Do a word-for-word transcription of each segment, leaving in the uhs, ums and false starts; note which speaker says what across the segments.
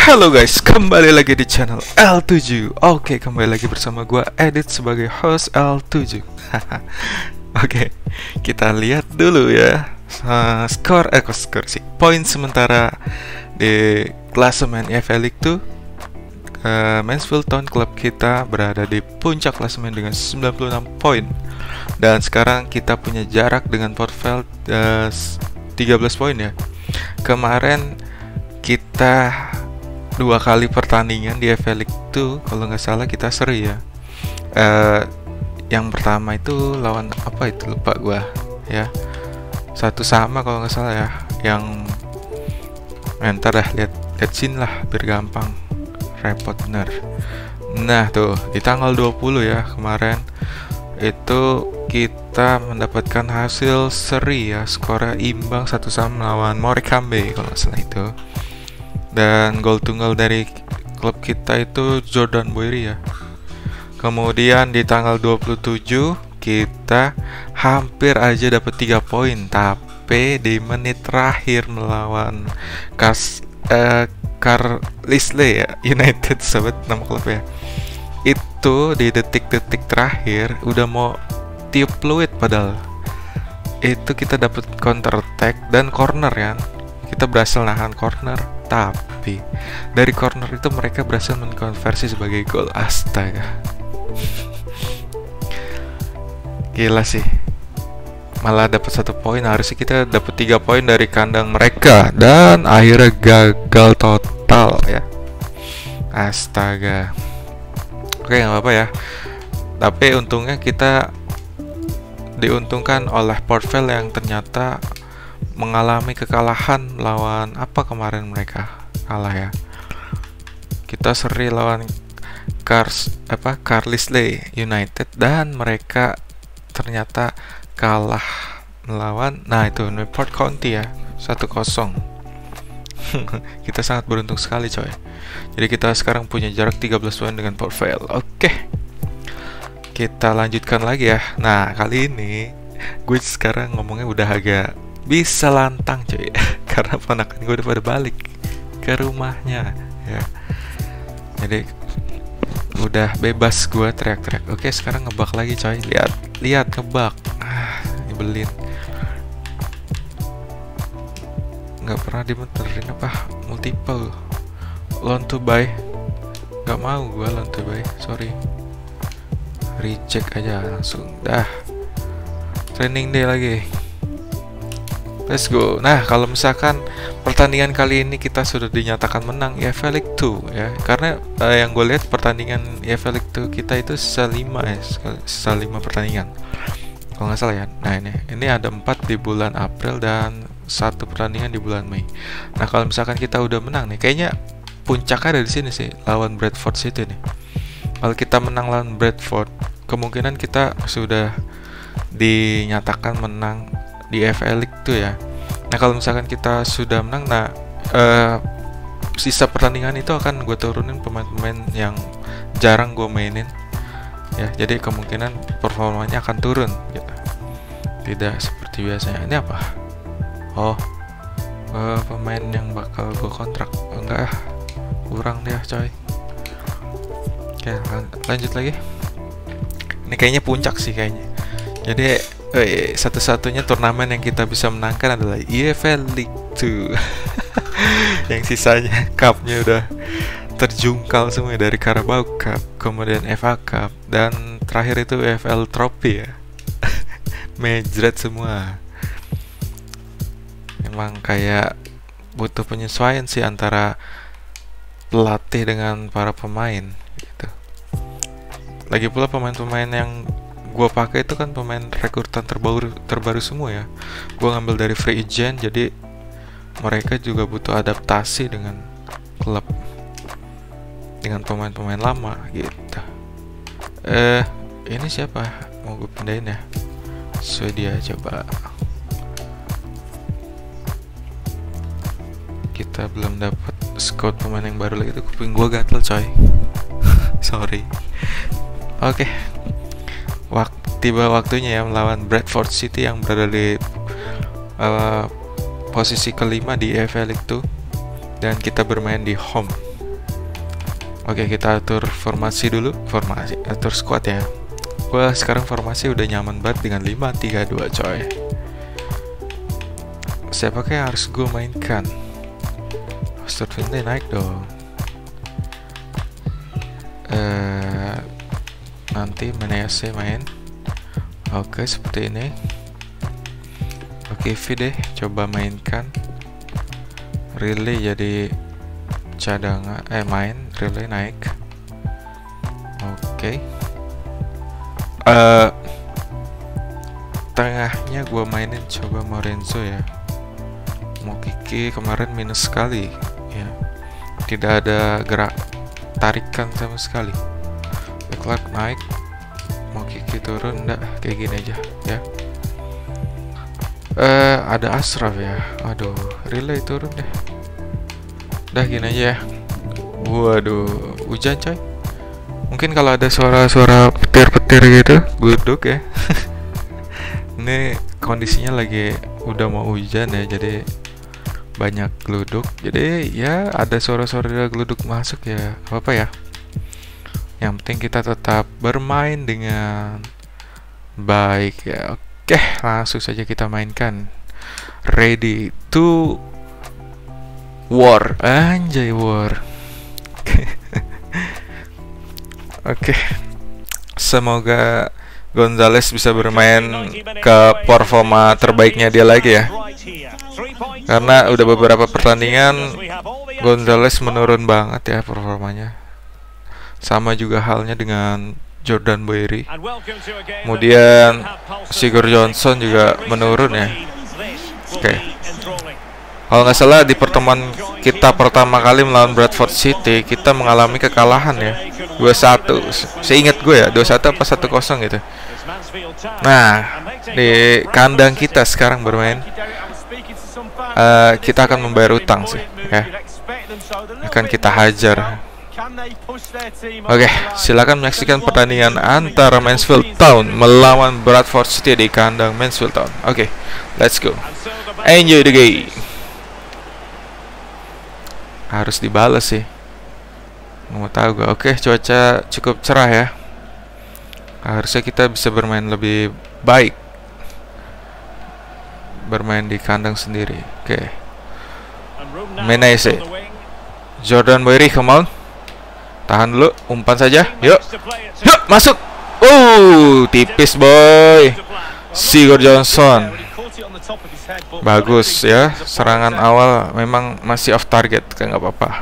Speaker 1: Halo guys, kembali lagi di channel L tujuh. Oke, kembali lagi bersama gua Edit sebagai host L tujuh. Oke, kita lihat dulu ya uh, skor, eh kok skor sih, poin sementara di klasemen E F L League tuh. uh, Mansfield Town Club kita berada di puncak klasemen dengan sembilan puluh enam poin. Dan sekarang kita punya jarak dengan Port Vale uh, tiga belas poin ya. Kemarin kita dua kali pertandingan di E F L League itu, kalau nggak salah kita seri ya. Uh, yang pertama itu lawan apa itu, lupa gua ya. Satu sama kalau nggak salah ya. Yang entar dah lihat lihat sini lah biar gampang, repot bener. Nah tuh di tanggal dua puluh ya kemarin itu kita mendapatkan hasil seri ya, skornya imbang satu sama melawan Morecambe kalau nggak salah itu. Dan gol tunggal dari klub kita itu Jordan Boyri ya. Kemudian di tanggal dua puluh tujuh kita hampir aja dapat tiga poin, tapi di menit terakhir melawan Kas uh, Carlisle ya, United sahabat nama klub ya. Itu di detik-detik terakhir udah mau tiup peluit, padahal itu kita dapat counter attack dan corner ya. Kita berhasil nahan corner, tapi dari corner itu mereka berhasil mengkonversi sebagai gol. Astaga, gila sih. Malah dapat satu poin, harusnya kita dapat tiga poin dari kandang mereka, dan akhirnya gagal total ya. Astaga. Oke, nggak apa-apa ya. Tapi untungnya kita diuntungkan oleh Port Vale yang ternyata mengalami kekalahan lawan apa kemarin mereka kalah ya. Kita seri lawan Cars apa Carlisle United dan mereka ternyata kalah melawan nah itu Newport County ya satu kosong. Kita sangat beruntung sekali coy. Jadi kita sekarang punya jarak tiga belas poin dengan Port Vale. Oke, kita lanjutkan lagi ya. Nah kali ini gue sekarang ngomongnya udah agak bisa lantang cuy, karena ponakan gue udah pada balik ke rumahnya ya. Jadi udah bebas gue teriak-teriak. Oke, sekarang ngebak lagi coy. Lihat, lihat ngebak. Ah, nyebelin. Nggak pernah dimuterin apa multiple loan to buy. Nggak mau gue loan to buy, sorry. Reject aja langsung. Dah. Training day lagi. Let's go. Nah, kalau misalkan pertandingan kali ini kita sudah dinyatakan menang E F L League dua ya. Karena uh, yang gue lihat pertandingan E F L League dua kita itu sisa lima ya, sisa lima pertandingan. Kalau nggak salah ya. Nah, ini ini ada empat di bulan April dan satu pertandingan di bulan Mei. Nah, kalau misalkan kita udah menang nih, kayaknya puncaknya ada di sini sih, lawan Bradford City nih. Kalau kita menang lawan Bradford, kemungkinan kita sudah dinyatakan menang di E F L League tuh ya. Nah kalau misalkan kita sudah menang, nah uh, sisa pertandingan itu akan gue turunin pemain-pemain yang jarang gue mainin ya. Jadi kemungkinan performanya akan turun gitu. Tidak seperti biasanya. Ini apa? Oh, uh, pemain yang bakal gue kontrak. Oh, enggak ah, kurang dia coy. Oke, lan- lanjut lagi. Ini kayaknya puncak sih kayaknya. Jadi eh, satu-satunya turnamen yang kita bisa menangkan adalah E F L League dua. Yang sisanya cupnya udah terjungkal semua dari Carabao Cup, kemudian F A Cup, dan terakhir itu E F L Trophy ya. Mejret semua. Emang kayak butuh penyesuaian sih antara pelatih dengan para pemain gitu. Lagi pula pemain-pemain yang gue pakai itu kan pemain rekrutan terbaru terbaru semua ya. Gue ngambil dari free agent, jadi mereka juga butuh adaptasi dengan klub, dengan pemain-pemain lama gitu. Eh, ini siapa? Mau gue pindahin ya? Swedia coba. Kita belum dapat scout pemain yang baru lagi, itu kuping gue gatel coy. Sorry. Oke. Okay. Wak- tiba waktunya ya melawan Bradford City yang berada di uh, posisi kelima di E F L League dua, dan kita bermain di home Oke, kita atur formasi dulu. Formasi, atur squad ya. Gua sekarang formasi udah nyaman banget dengan lima tiga dua coy. Siapa yang harus gue mainkan? Stuart Finlay naik dong. Uh, nanti Menese main. Oke, seperti ini. Oke, V deh, coba mainkan. Relay jadi cadangan, eh main, relay naik. Oke. Uh, tengahnya gua mainin coba Morenzo ya. Mau Kiki kemarin minus sekali, ya. Tidak ada gerak tarikan sama sekali. Clark naik, mau Kiki turun, enggak, kayak gini aja ya. Eh uh, ada Ashraf ya. Aduh, relay turun deh. Udah gini aja ya. Waduh, hujan coy. Mungkin kalau ada suara-suara petir-petir gitu, gluduk ya. Ini kondisinya lagi udah mau hujan ya, jadi banyak gluduk. Jadi ya ada suara-suara gluduk masuk ya. Apa ya? Yang penting kita tetap bermain dengan baik ya. Oke, langsung saja kita mainkan. Ready to war. Anjay, war. Oke. Semoga Gonzalez bisa bermain ke performa terbaiknya dia lagi ya. Karena udah beberapa pertandingan Gonzalez menurun banget ya performanya. Sama juga halnya dengan Jordan Boeri. Kemudian Sigurd Johnson juga menurun ya. Oke. Okay. Kalau nggak salah di pertemuan kita pertama kali melawan Bradford City, kita mengalami kekalahan ya, dua satu. Seingat gue ya, dua satu apa satu kosong gitu. Nah, di kandang kita sekarang bermain, uh, kita akan membayar utang sih ya. Akan kita hajar. Oke, okay, silakan menyaksikan pertandingan antara Mansfield Town melawan Bradford City di kandang Mansfield Town. Oke, okay, let's go. Enjoy the game. Harus dibalas sih. Mau tahu gak? Oke, okay, cuaca cukup cerah ya. Harusnya kita bisa bermain lebih baik. Bermain di kandang sendiri. Oke. Okay. Menese. Jordan Boeri, come on. Tahan dulu, umpan saja. Yuk. Yuk, masuk. Oh, tipis boy. Sigurd Johnson. Bagus ya. Serangan awal memang masih off target, kayak nggak apa-apa.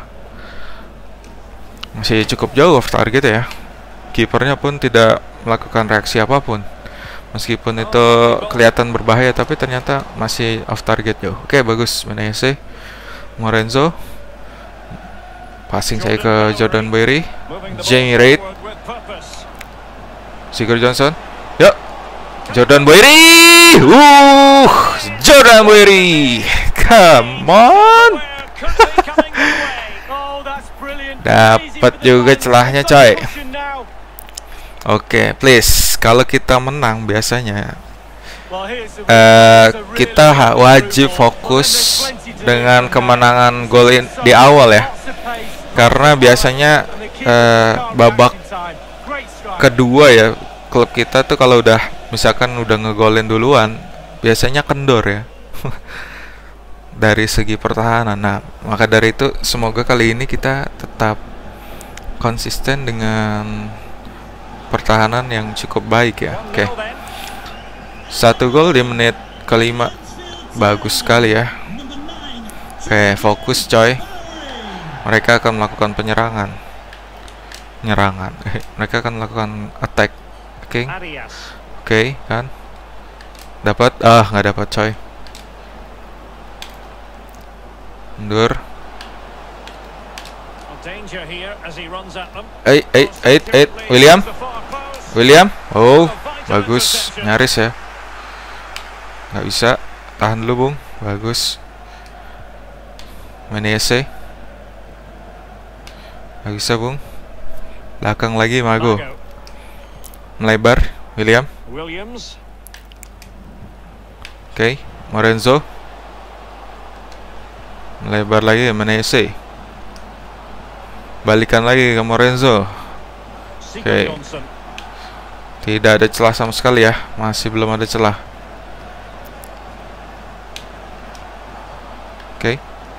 Speaker 1: Masih cukup jauh off target ya. Kipernya pun tidak melakukan reaksi apapun. Meskipun itu kelihatan berbahaya, tapi ternyata masih off target jauh. Oke, bagus. Menese. Morenzo. Passing saya ke Jordan Boeri, Jamie Reid, Sigurd Johnson, yuk, Jordan Boeri, uh, Jordan Boeri, come on, dapat juga celahnya coy. Oke, okay, please, kalau kita menang biasanya uh, kita wajib fokus dengan kemenangan gol di awal ya. Karena biasanya uh, babak kedua ya, klub kita tuh kalau udah misalkan udah ngegolin duluan, biasanya kendor ya. Dari segi pertahanan. Nah, maka dari itu semoga kali ini kita tetap konsisten dengan pertahanan yang cukup baik ya. Oke. Okay. Satu gol di menit kelima, bagus sekali ya. Oke, okay, fokus coy. Mereka akan melakukan penyerangan, penyerangan. Eh, mereka akan melakukan attack, oke, okay. Oke, okay, kan? Dapat? Ah, nggak dapat, coy. Mundur. Eh, eh, eh, eh, William, William. Oh, bagus, nyaris ya. Nggak bisa. Tahan dulu, Bung. Bagus. Menese. Nggak bisa, Bung. Belakang lagi, Mago. Melebar, William. Oke, okay. Morenzo. Melebar lagi, Menese. Balikan lagi ke Morenzo. Oke. Okay. Tidak ada celah sama sekali ya. Masih belum ada celah. Oke. Okay.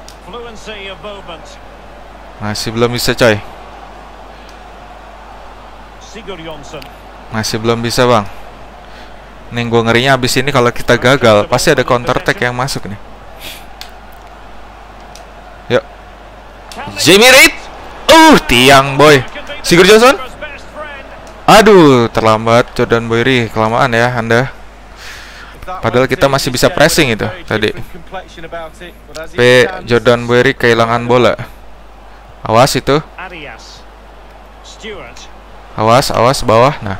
Speaker 1: Masih belum bisa coy. Masih belum bisa bang. Nih gue ngerinya abis ini kalau kita gagal pasti ada counter attack yang masuk nih. Yuk. Jamie Reed. Uh tiang boy. Sigurd Johnson. Aduh terlambat. Jordan Boyri kelamaan ya anda. Padahal kita masih bisa pressing itu tadi. P Jordan Boyri kehilangan bola. Awas itu. Awas awas bawah. Nah.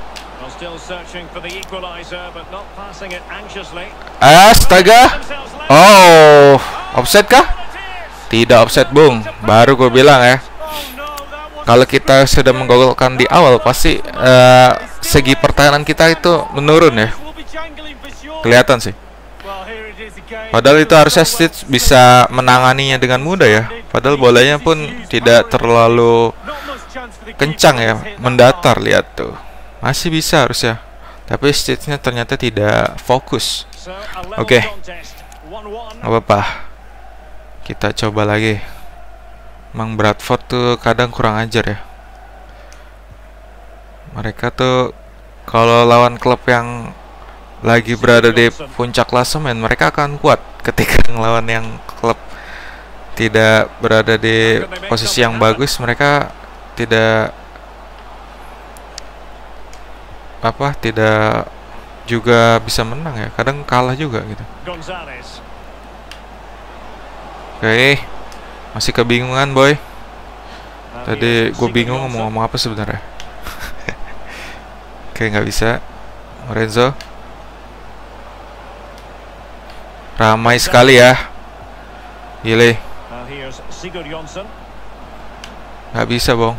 Speaker 1: Astaga. Oh, offset kah? Tidak offset, Bung. Baru gue bilang ya. Kalau kita sudah menggolkan di awal, pasti uh, segi pertahanan kita itu menurun ya. Kelihatan sih. Padahal itu harusnya Stitch bisa menanganinya dengan mudah ya. Padahal bolanya pun tidak terlalu kencang ya, mendatar, lihat tuh. Masih bisa harusnya. Tapi Stitch-nya ternyata tidak fokus. Oke. Okay. Gak apa-apa. Kita coba lagi. Emang Bradford tuh kadang kurang ajar ya. Mereka tuh kalau lawan klub yang lagi berada di puncak klasemen, mereka akan kuat. Ketika ngelawan yang klub tidak berada di posisi yang bagus, mereka tidak apa tidak juga bisa menang ya, kadang kalah juga gitu. Oke, okay. Masih kebingungan boy. Tadi gue bingung ngomong-ngomong apa sebenarnya. Oke, okay, nggak bisa. Morenzo ramai sekali ya. Gile. Nggak bisa bong.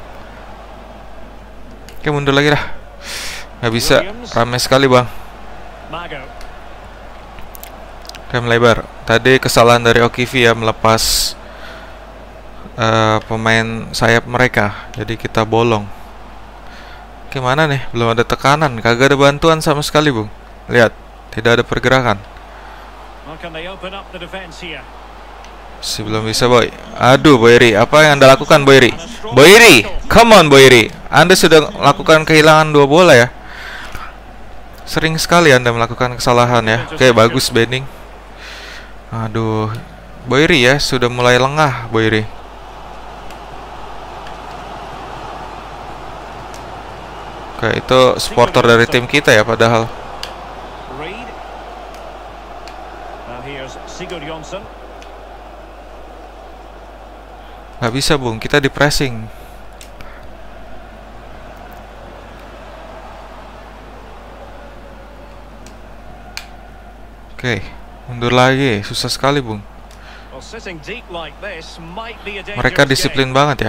Speaker 1: Oke, mundur lagi dah. Nggak bisa, ramai sekali bang. Rem lebar. Tadi kesalahan dari Okivi ya, melepas uh, pemain sayap mereka. Jadi kita bolong. Gimana nih? Belum ada tekanan, kagak ada bantuan sama sekali bung. Lihat, tidak ada pergerakan. Si belum bisa boy. Aduh Boyri, apa yang anda lakukan Boyri? Boyri, come on Boyri. Anda sudah melakukan kehilangan dua bola ya. Sering sekali anda melakukan kesalahan ya. Oke, bagus Benning. Aduh, Boyri ya sudah mulai lengah Boyri. Oke, itu supporter dari tim kita ya padahal. Gak bisa bung, kita di pressing. Oke, mundur lagi, susah sekali bung. Mereka disiplin banget ya.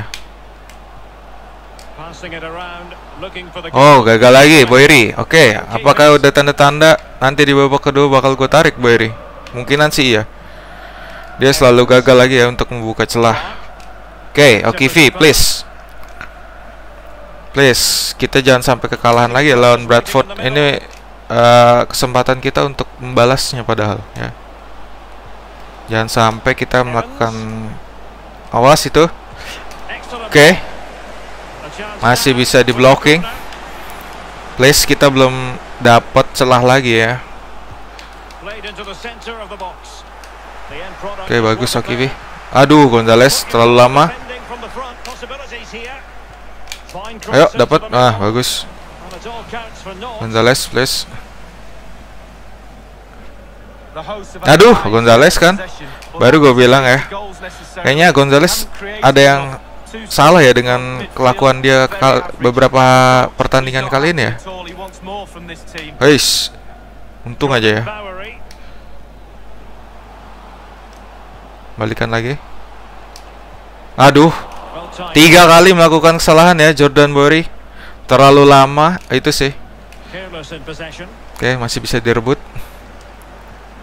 Speaker 1: Oh, gagal lagi Boyri. Oke, apakah udah tanda-tanda nanti di babak kedua bakal gue tarik Boyri? Mungkinan sih iya. Dia selalu gagal lagi ya untuk membuka celah. Oke, Okivi, please. Please, kita jangan sampai kekalahan lagi lawan Bradford. Ini Uh, kesempatan kita untuk membalasnya padahal ya. Jangan sampai kita melakukan awas itu. Oke, okay. Masih bisa di blocking. Please, kita belum dapat celah lagi ya. Oke, okay, bagus Okivi. Aduh, Gonzales terlalu lama. Ayo, dapat. Ah, bagus. Gonzales, please. Aduh, Gonzales kan. Baru gue bilang ya. Kayaknya Gonzales ada yang salah ya dengan kelakuan dia beberapa pertandingan kali ini ya. Heis, untung aja ya. Balikan lagi. Aduh, tiga kali melakukan kesalahan ya Jordan Boyri. Terlalu lama itu sih. Oke, masih bisa direbut.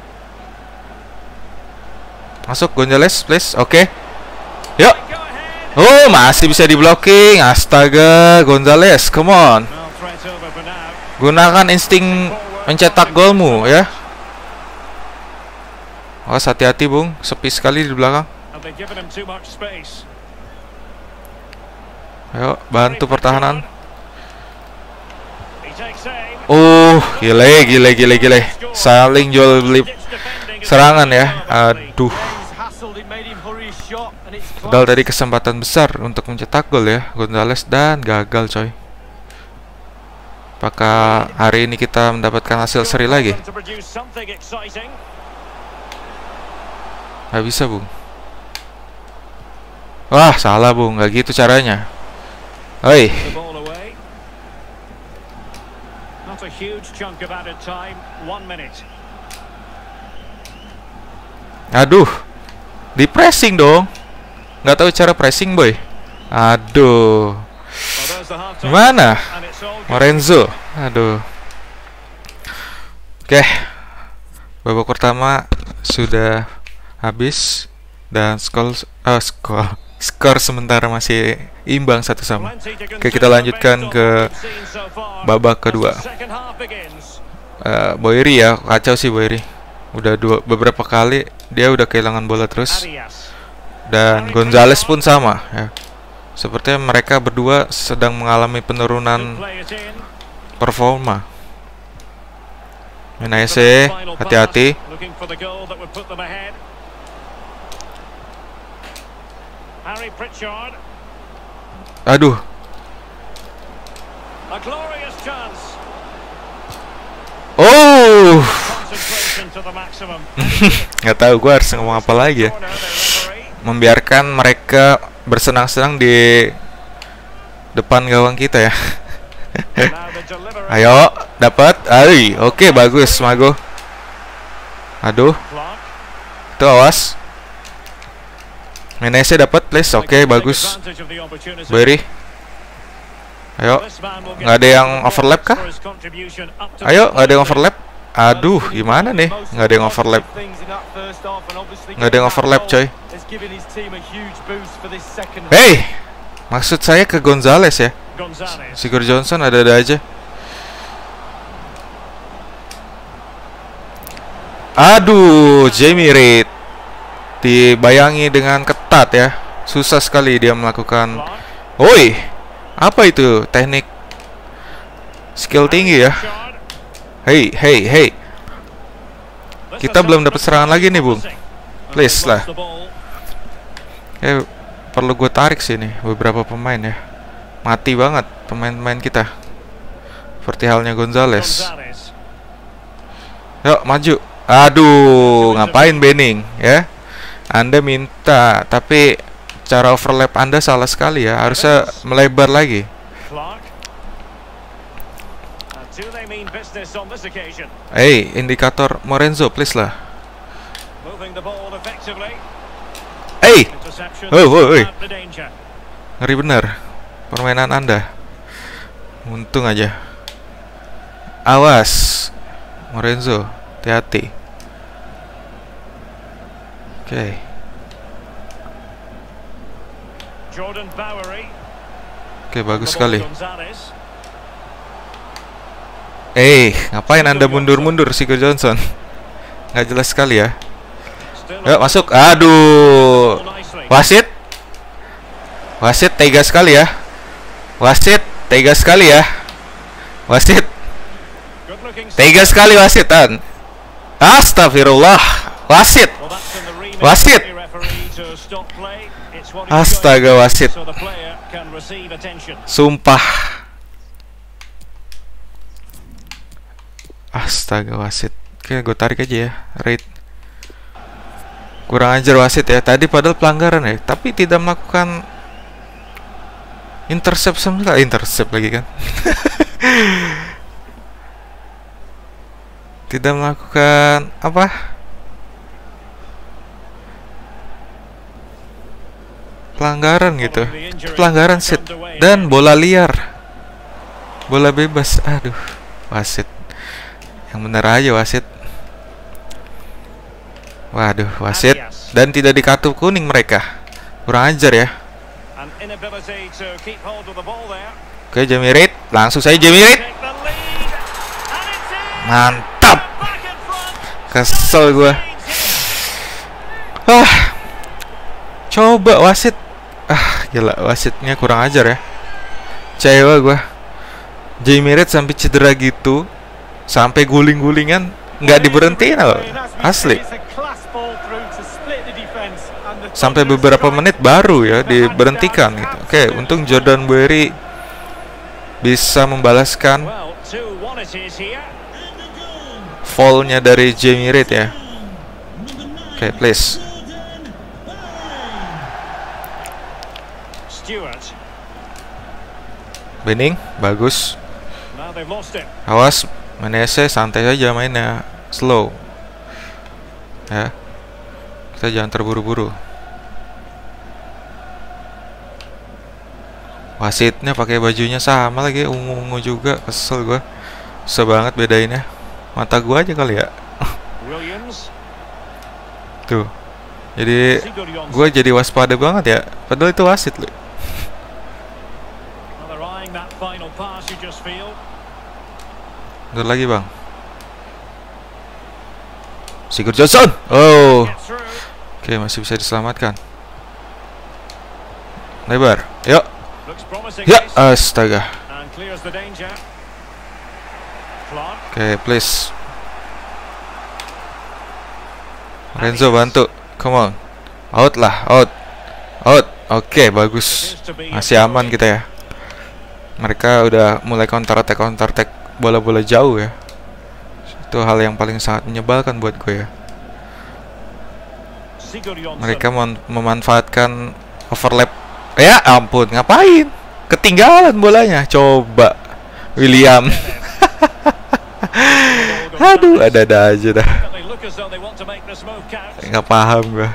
Speaker 1: Masuk Gonzales, please. Oke. Yuk. Oh, masih bisa di blocking. Astaga, Gonzales, come on. Gunakan insting mencetak golmu ya. Oh, hati-hati Bung, sepi sekali di belakang. Ayo, bantu pertahanan. Oh, gile, gile, gile, gile. Saling jual beli serangan ya. Aduh. Padahal tadi kesempatan besar untuk mencetak gol ya Gonzales, dan gagal coy. Apakah hari ini kita mendapatkan hasil seri lagi? Gak bisa Bung. Wah, salah Bung, gak gitu caranya. Hei. Aduh, di pressing dong. Nggak tahu cara pressing boy. Aduh, gimana Lorenzo? Aduh. Oke, babak pertama sudah habis dan skor uh, skor skor sementara masih imbang satu sama. Oke, kita lanjutkan ke babak kedua. uh, Boyri ya, kacau sih Boyri. Udah dua beberapa kali dia udah kehilangan bola terus. Dan Gonzales pun sama ya. Sepertinya mereka berdua sedang mengalami penurunan performa. Menaese, hati-hati. Aduh. Oh. Nggak tahu gue harus ngomong apa lagi ya. Membiarkan mereka bersenang-senang di depan gawang kita ya. Ayo, dapat. Ai, oke okay, bagus Mago. Aduh. Itu awas. Menese dapat, please. Oke, okay, bagus. Boyri. Ayo. Nggak ada yang overlap kah? Ayo, nggak ada yang overlap. Aduh, gimana nih? Nggak ada yang overlap. Nggak ada yang overlap, coy. Hey, maksud saya ke Gonzales ya. Sigurd Johnson ada-ada aja. Aduh, Jamie Reid dibayangi dengan ketat ya. Susah sekali dia melakukan. Woi, apa itu teknik skill tinggi ya? Hey, hey, hey. Kita belum dapat serangan lagi nih, Bung. Please lah. Eh, perlu gue tarik sih nih beberapa pemain ya. Mati banget pemain-pemain kita. Seperti halnya Gonzales. Yuk, maju. Aduh, ngapain Benning ya? Anda minta, tapi cara overlap Anda salah sekali ya. Harusnya melebar lagi. Hey, indikator Lorenzo, please lah. Hey, oh, oh, oh. Ngeri benar permainan Anda. Untung aja. Awas, Lorenzo, hati-hati. Oke. Okay. Oke, okay, bagus sekali. Eh, ngapain Anda mundur-mundur Sigurd Johnson? Nggak jelas sekali ya. Yuk, masuk. Aduh. Wasit. Wasit tega sekali ya. Wasit tega sekali ya. Wasit tega sekali wasitan. Astagfirullah. Wasit. Wasit. Astaga, wasit. Sumpah. Astaga, wasit. Oke, gue tarik aja ya. Reid. Kurang ajar wasit ya. Tadi padahal pelanggaran ya, tapi tidak melakukan intercept sama sekali. Intercept lagi kan. Tidak melakukan apa? Pelanggaran gitu. Pelanggaran sit dan bola liar. Bola bebas. Aduh, wasit. Yang benar aja wasit. Waduh, wasit. Dan tidak dikartu kuning mereka. Kurang ajar ya. Oke, Jamie Reid, langsung saja Jamie Reid. Mantap. Kesel gue. Ah. Coba wasit. Ah, gila, wasitnya kurang ajar ya. Kecewa gue. Jamie Reid sampai cedera gitu, sampai guling-gulingan nggak diberhentiin loh. Asli. Sampai beberapa menit baru ya diberhentikan gitu. Oke, untung Jordan Boeri bisa membalaskan foul-nya dari Jamie Reid ya. Oke, please. Benning, bagus. Awas, Menese santai saja mainnya, slow. Ya. Kita jangan terburu-buru. Wasitnya pakai bajunya sama lagi, ungu-ungu juga, kesel gue. Susah banget bedainnya. Mata gua aja kali ya. Tuh. Jadi gua jadi waspada banget ya. Padahal itu wasit loh. Bentar lagi bang. Sigurd Johnson. Oh. Oke, masih bisa diselamatkan. Lebar. Yuk. Ya, astaga. Oke, okay, please. Renzo bantu. Come on. Out lah, out. Out. Oke, okay, bagus. Masih aman kita ya. Mereka udah mulai counter attack counter attack bola-bola jauh ya. Itu hal yang paling sangat menyebalkan buat gue ya. Mereka mem memanfaatkan overlap. Ya ampun, ngapain? Ketinggalan bolanya. Coba William. Aduh, ada-ada aja dah. Nggak paham gue.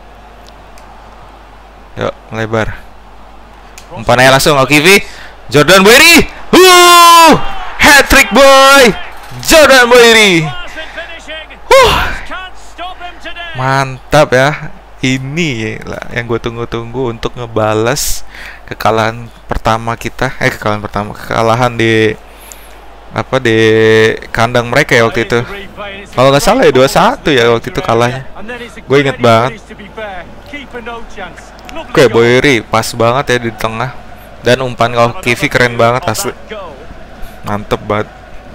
Speaker 1: Yuk, melebar. Umpannya langsung O K V. Jordan Boeri. Huh! Hat-trick boy. Jordan Boeri. Huh. Mantap ya. Ini lah yang gue tunggu-tunggu untuk ngebalas kekalahan pertama kita. Eh, kekalahan pertama, kekalahan di apa di kandang mereka ya waktu itu. Kalau nggak salah ya dua satu ya waktu itu kalahnya. Gue inget banget. Oke, Boeri pas banget ya di tengah. Dan umpan O K V keren banget asli. Mantep banget.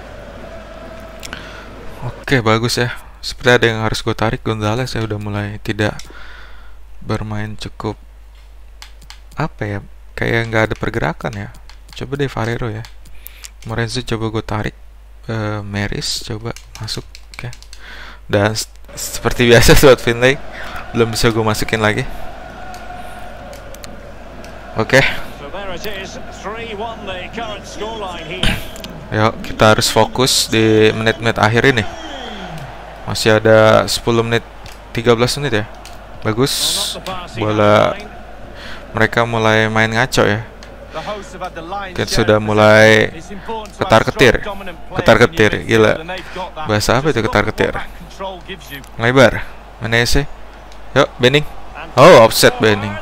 Speaker 1: Oke, bagus ya. Seperti ada yang harus gue tarik. Gonzalez ya udah mulai tidak bermain cukup apa ya, kayak nggak ada pergerakan ya. Coba deh Farero ya. Morenzo coba gue tarik. uh, Maris coba masuk. Oke, okay. Dan seperti biasa buat Finlay belum bisa gue masukin lagi. Oke, okay. Yuk kita harus fokus di menit-menit akhir ini. Masih ada sepuluh menit, tiga belas menit ya. Bagus. Bola mereka mulai main ngaco ya. Kita sudah mulai ketar-ketir. Ketar-ketir, gila. Bahasa apa itu ketar-ketir? Lebar. Menese. Yuk, Benning. Oh, offset Benning.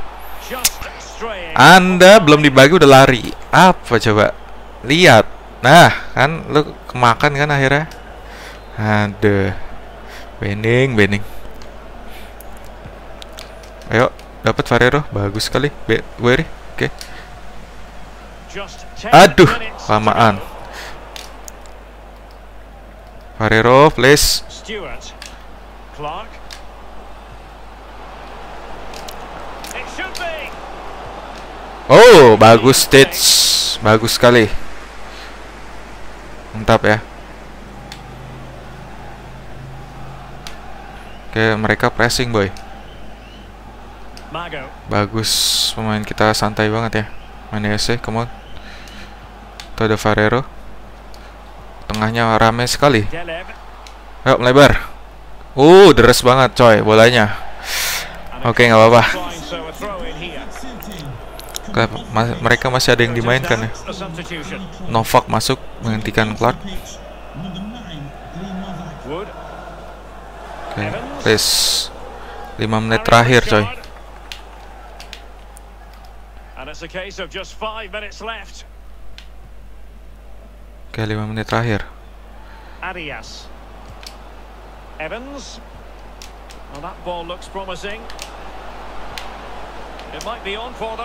Speaker 1: Anda belum dibagi udah lari. Apa coba? Lihat. Nah, kan lu kemakan kan akhirnya. Aduh. Benning, Benning. Ayo, dapat Farero, bagus sekali. Boeri, oke. Okay. Aduh, lamaan. Farero, please. Oh, bagus Stitch, bagus sekali. Mantap ya. Oke, mereka pressing boy. Bagus, pemain kita santai banget ya. Menese, come on. Tuh ada Farero. Tengahnya ramai sekali. Ayo melebar. Uh, deres banget coy bolanya. Oke, nggak apa-apa. Mereka masih ada yang dimainkan ya. Novak masuk menghentikan Clark. Oke, please. lima menit terakhir coy. Oke, lima menit terakhir.
Speaker 2: Arias. Evans. Well, that ball looks promising. It might be on for them.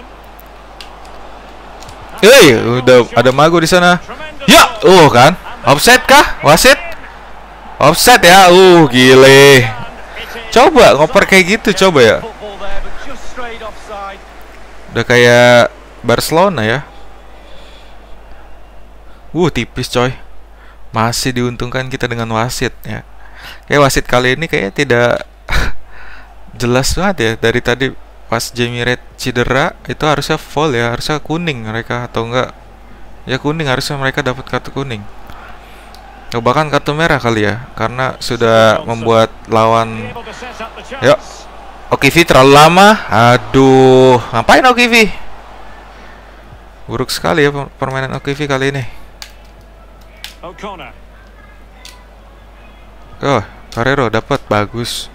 Speaker 1: Eh, udah ada Mago di sana. Ya, uh kan. Offset kah? Wasit? Offset ya. Uh, gile. Coba ngoper kayak gitu coba ya. Udah kayak Barcelona ya. Uh, tipis coy. Masih diuntungkan kita dengan wasit ya. Kayak wasit kali ini kayaknya tidak jelas banget ya. Dari tadi pas Jamie Red cedera itu harusnya foul ya, harusnya kuning mereka atau enggak. Ya kuning, harusnya mereka dapat kartu kuning. Atau bahkan kartu merah kali ya, karena sudah membuat lawan. Yuk, Okivi terlalu lama. Aduh, ngapain Okivi? Buruk sekali ya permainan Okivi kali ini. Oh, Farreiro dapat, bagus.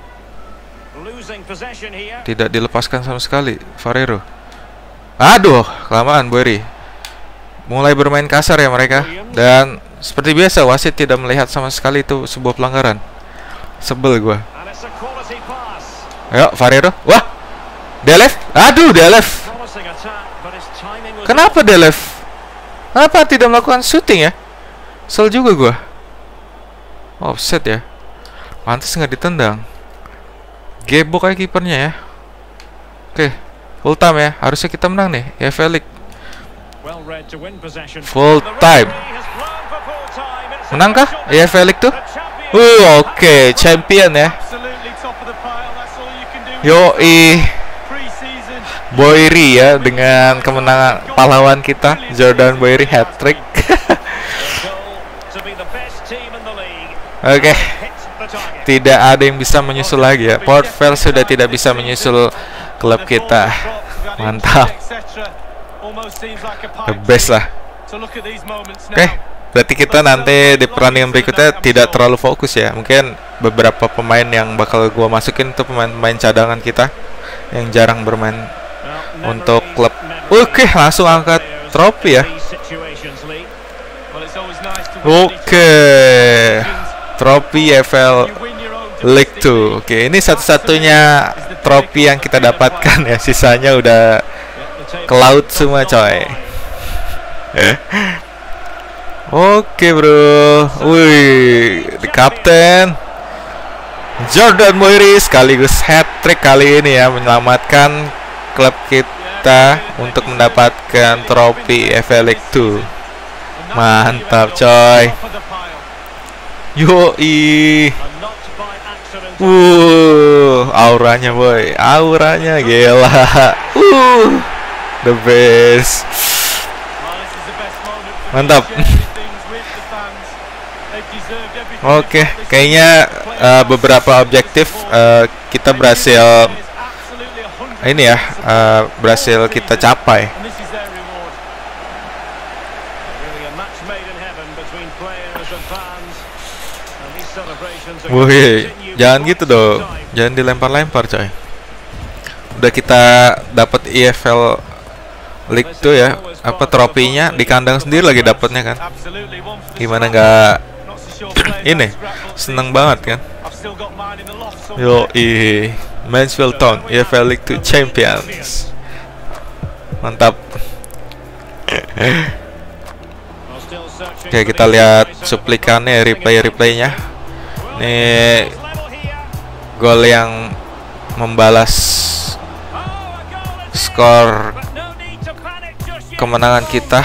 Speaker 1: Tidak dilepaskan sama sekali Farreiro. Aduh, kelamaan Boeri. Mulai bermain kasar ya mereka. Dan seperti biasa wasit tidak melihat sama sekali itu sebuah pelanggaran. Sebel gua. Ayo Farreiro. Wah, Delef. Aduh, Delef. Kenapa Delef? Kenapa tidak melakukan shooting ya? Sel juga gua. Offset ya. Pantas nggak ditendang. Gebok kayak kipernya ya. Oke, full time ya. Harusnya kita menang nih. Ya Felix. Full time. Menangkah? Ya Felix tuh. Uh, oke, okay. Champion ya. Yoi. Boeri ya dengan kemenangan pahlawan kita Jordan Boeri hat-trick. Oke, okay. Tidak ada yang bisa menyusul lagi ya. Port Vale sudah tidak bisa menyusul klub kita. Mantap. The best lah. Oke, okay. Berarti kita nanti di pertandingan berikutnya tidak terlalu fokus ya. Mungkin beberapa pemain yang bakal gua masukin itu pemain-pemain cadangan kita yang jarang bermain untuk klub. Oke, okay, langsung angkat trofi ya. Oke. Okay. Trofi E F L League dua. Oke, ini satu-satunya trofi yang kita dapatkan ya. Sisanya udah ke laut semua, coy. Oke, bro. Wih, the captain Jordan Boeri sekaligus hat-trick kali ini ya, menyelamatkan klub kita untuk mendapatkan trofi E F L League dua. Mantap, coy. Yoi. Uh, auranya boy, auranya gila. Uh, the best. Mantap. Oke, okay, kayaknya uh, beberapa objektif uh, kita berhasil ini ya, uh, berhasil kita capai. Wih, jangan gitu dong, jangan dilempar-lempar coy. Udah kita dapat E F L League tuh ya, apa trofinya di kandang sendiri lagi dapatnya kan? Gimana nggak ini? Seneng banget kan? Yo, i Mansfield Town E F L League two Champions. Mantap. Oke, kita lihat suplikannya, replay-replaynya. Ini gol yang membalas skor kemenangan kita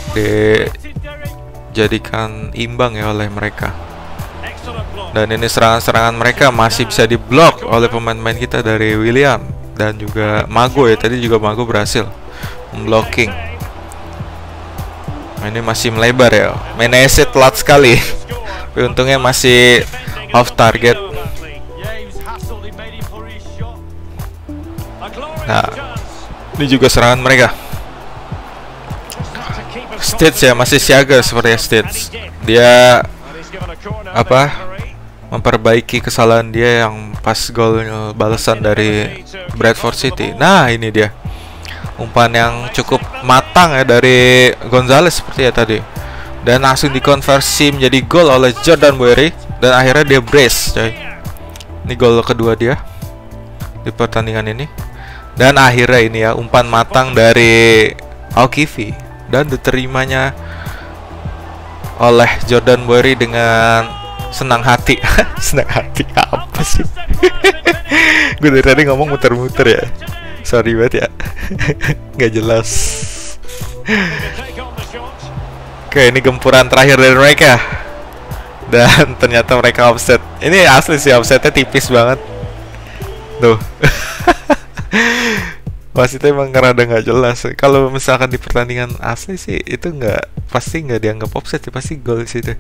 Speaker 1: dijadikan imbang ya oleh mereka. Dan ini serangan-serangan mereka masih bisa diblok oleh pemain-pemain kita dari William dan juga Mago ya. Tadi juga Mago berhasil memblocking. Nah, ini masih melebar ya. Menezes telat sekali. Tapi untungnya masih off target. Nah, ini juga serangan mereka. Stitch ya, masih siaga sepertinya Stitch. Dia apa? Memperbaiki kesalahan dia yang pas gol balasan dari Bradford City. Nah, ini dia. umpan yang cukup matang ya dari Gonzalez seperti ya tadi. Dan langsung dikonversi menjadi gol oleh Jordan Boeri. Dan akhirnya dia brace, coy. Ini gol kedua dia di pertandingan ini. Dan akhirnya ini ya, umpan matang dari Alkivi. Dan diterimanya oleh Jordan Boeri dengan senang hati. Senang hati apa sih? Gue dari tadi ngomong muter-muter ya. Sorry banget ya. Nggak jelas. Oke, ini gempuran terakhir dari mereka. Dan ternyata mereka offset. Ini asli sih, offsetnya tipis banget. Tuh. Wasitnya emang rada nggak jelas. Kalau misalkan di pertandingan asli sih itu nggak, pasti nggak dianggap offset sih, pasti gol situ.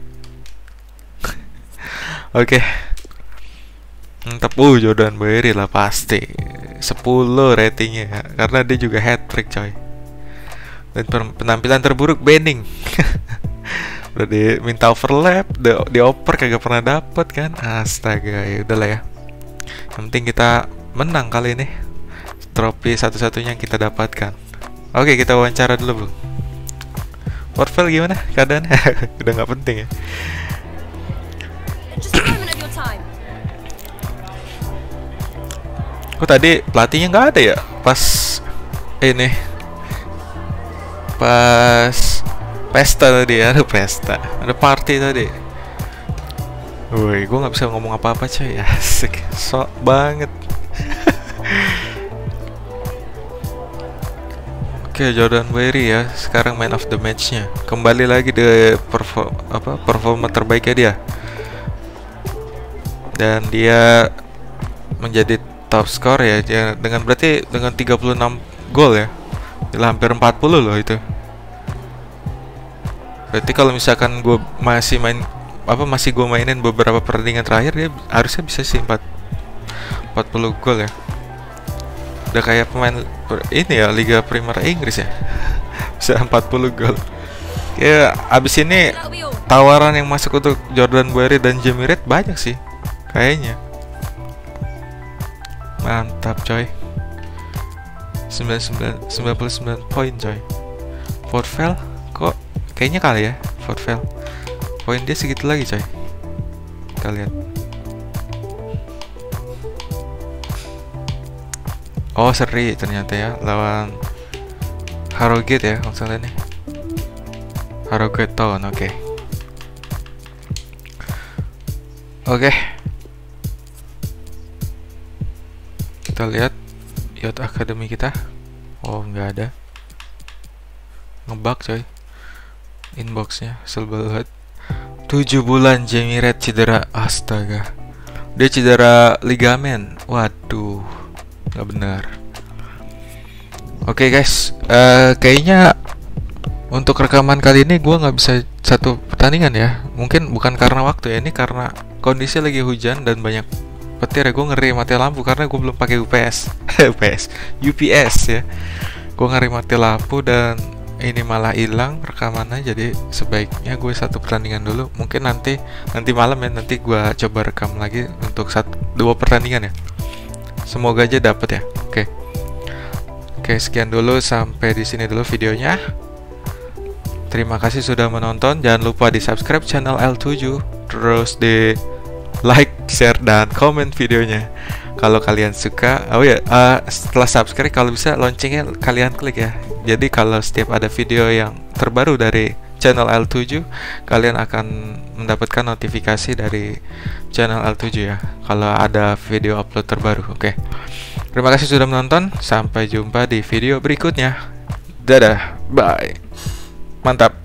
Speaker 1: Oke. Mantap. Uh, Jordan Boeri lah pasti sepuluh ratingnya karena dia juga hat trick, coy. Dan penampilan terburuk Benning. Udah diminta overlap, di, dioper kagak pernah dapet kan. Astaga, ya udahlah ya. Yang penting kita menang kali ini. Trofi satu-satunya yang kita dapatkan. Oke, kita wawancara dulu, Bro. Portfel gimana keadaan? Udah nggak penting ya. Kok tadi pelatihnya nggak ada ya? Pas ini, pas pesta tadi ya, ada pesta, ada party tadi. Woi, gue nggak bisa ngomong apa-apa, coy. Asik, sok banget. Oke, okay, Jordan Boeri ya, sekarang man of the match-nya. Kembali lagi di perform, apa, performa terbaiknya dia. Dan dia menjadi top skor ya, ya, dengan berarti dengan tiga puluh enam gol ya. Gila, hampir empat puluh loh itu. Berarti kalau misalkan gue masih main apa masih gue mainin beberapa pertandingan terakhir, dia harusnya bisa sih empat puluh gol ya. Udah kayak pemain ini ya, Liga Primer Inggris ya. Bisa empat puluh gol. Ya, abis ini tawaran yang masuk untuk Jordan Boeri dan Jamie Reid banyak sih kayaknya. Mantap, coy. sembilan puluh sembilan poin, coy. Portfel kok kayaknya kali ya, Portfel. Poin dia segitu lagi, coy. Kita lihat. Oh, seri ternyata ya, lawan Harrogate ya, maksudnya nih. Harrogate Town, oke. Okay. Oke. Okay. Kita lihat Youth Academy kita. Oh, nggak ada. Ngebug, coy. Inboxnya sebel banget. tujuh bulan Jamie Reid cedera. Astaga. Dia cedera ligamen. Waduh, nggak benar. Oke, okay, guys, uh, kayaknya untuk rekaman kali ini gue nggak bisa satu pertandingan ya. Mungkin bukan karena waktu ya, ini karena kondisi lagi hujan dan banyak petir ya. Gue ngeri mati lampu karena gue belum pakai U P S. U P S, U P S ya. Gue ngeri mati lampu dan ini malah hilang rekamannya. Jadi sebaiknya gue satu pertandingan dulu. Mungkin nanti nanti malam ya, nanti gue coba rekam lagi untuk satu dua pertandingan ya. Semoga aja dapet ya. Oke. Oke, sekian dulu, sampai di sini dulu videonya. Terima kasih sudah menonton. Jangan lupa di subscribe channel L tujuh, terus di like, share, dan komen videonya kalau kalian suka. Oh ya, uh, setelah subscribe kalau bisa loncengnya kalian klik ya. Jadi kalau setiap ada video yang terbaru dari channel L tujuh, kalian akan mendapatkan notifikasi dari channel L tujuh ya kalau ada video upload terbaru. Oke. Terima kasih sudah menonton. Sampai jumpa di video berikutnya. Dadah. Bye. Mantap.